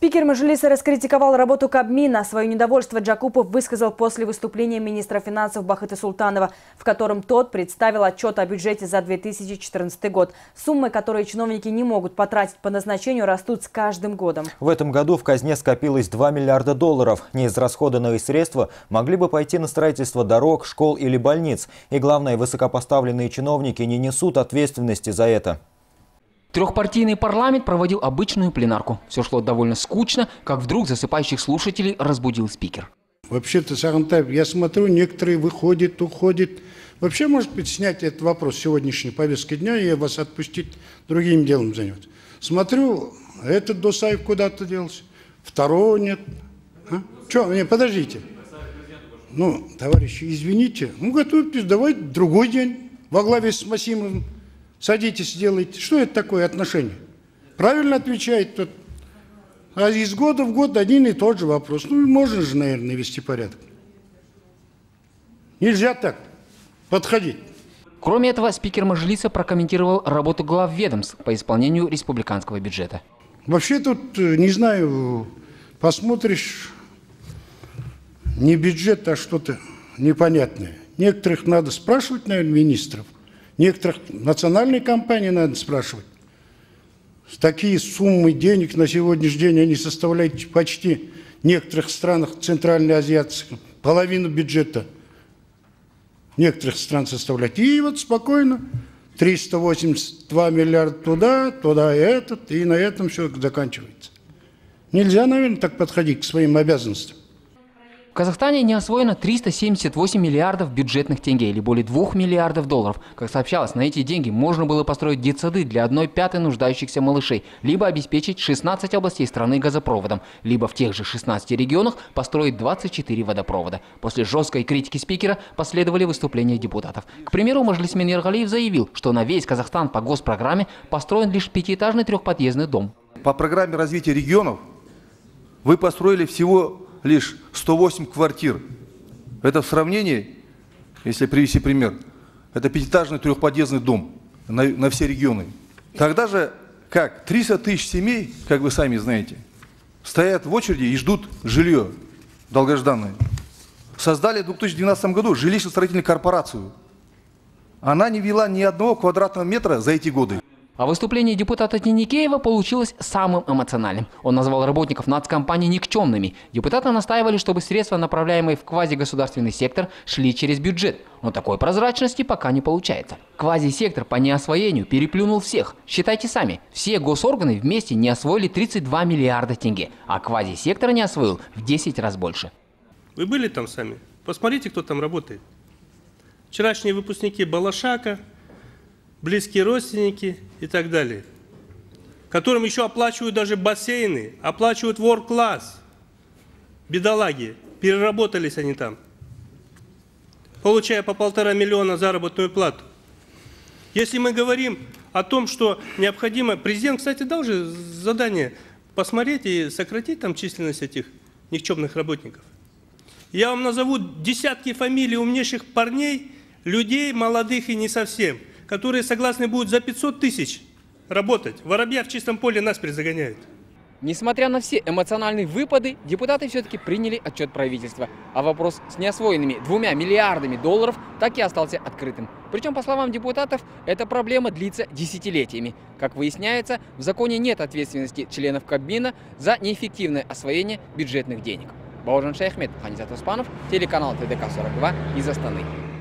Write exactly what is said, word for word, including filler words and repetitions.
Спикер Мажилиса раскритиковал работу Кабмина. Свое недовольство Джакупов высказал после выступления министра финансов Бахыта Султанова, в котором тот представил отчет о бюджете за две тысячи четырнадцатый год. Суммы, которые чиновники не могут потратить по назначению, растут с каждым годом. В этом году в казне скопилось два миллиарда долларов. Неизрасходованные средства могли бы пойти на строительство дорог, школ или больниц. И главное, высокопоставленные чиновники не несут ответственности за это. Трехпартийный парламент проводил обычную пленарку. Все шло довольно скучно, как вдруг засыпающих слушателей разбудил спикер. Вообще-то, Сагантаев, я смотрю, некоторые выходят, уходят. Вообще, может быть, снять этот вопрос сегодняшней повестки дня и вас отпустить, другим делом заняться. Смотрю, этот Досаев куда-то делся, второго нет. А? Че, не, подождите. Ну, товарищи, извините, ну готовьтесь, давайте другой день во главе с Масимовым. Садитесь, делайте. Что это такое отношение? Правильно отвечает тот. А из года в год один и тот же вопрос. Ну, можно же, наверное, вести порядок. Нельзя так подходить. Кроме этого, спикер Мажилиса прокомментировал работу глав ведомств по исполнению республиканского бюджета. Вообще тут, не знаю, посмотришь, не бюджет, а что-то непонятное. Некоторых надо спрашивать, наверное, министров. Некоторых национальные компании надо спрашивать. Такие суммы денег на сегодняшний день, они составляют почти в некоторых странах центральноазиатских половину бюджета. Некоторых стран составляют. И вот спокойно триста восемьдесят два миллиарда туда, туда и этот, и на этом все заканчивается. Нельзя, наверное, так подходить к своим обязанностям. В Казахстане не освоено триста семьдесят восемь миллиардов бюджетных тенге, или более двух миллиардов долларов. Как сообщалось, на эти деньги можно было построить детсады для одной пятой нуждающихся малышей, либо обеспечить шестнадцать областей страны газопроводом, либо в тех же шестнадцати регионах построить двадцать четыре водопровода. После жесткой критики спикера последовали выступления депутатов. К примеру, Мажилисмен Ергалиев заявил, что на весь Казахстан по госпрограмме построен лишь пятиэтажный трехподъездный дом. По программе развития регионов вы построили всего лишь сто восемь квартир. Это в сравнении, если привести пример, это пятиэтажный трехподъездный дом на, на все регионы. Тогда же, как триста тысяч семей, как вы сами знаете, стоят в очереди и ждут жилье долгожданное. Создали в две тысячи двенадцатом году жилищно-строительную корпорацию. Она не ввела ни одного квадратного метра за эти годы. А выступление депутата Теникеева получилось самым эмоциональным. Он назвал работников нацкомпании никчемными. Депутаты настаивали, чтобы средства, направляемые в квазигосударственный сектор, шли через бюджет. Но такой прозрачности пока не получается. Квазисектор по неосвоению переплюнул всех. Считайте сами, все госорганы вместе не освоили тридцать два миллиарда тенге, а квазисектор не освоил в десять раз больше. Вы были там сами? Посмотрите, кто там работает. Вчерашние выпускники Балашака, близкие родственники и так далее, которым еще оплачивают даже бассейны, оплачивают ворк-класс. Бедолаги, переработались они там, получая по полтора миллиона заработную плату. Если мы говорим о том, что необходимо, президент, кстати, дал же задание посмотреть и сократить там численность этих никчемных работников. Я вам назову десятки фамилий умнейших парней, людей молодых и не совсем, которые согласны будут за пятьсот тысяч работать. Воробья в чистом поле наспех загоняют. Несмотря на все эмоциональные выпады, депутаты все-таки приняли отчет правительства. А вопрос с неосвоенными двумя миллиардами долларов так и остался открытым. Причем, по словам депутатов, эта проблема длится десятилетиями. Как выясняется, в законе нет ответственности членов Кабмина за неэффективное освоение бюджетных денег. Бауыржан Шайхмет, Ханизат Успанов, телеканал тэ дэ ка сорок два из Астаны.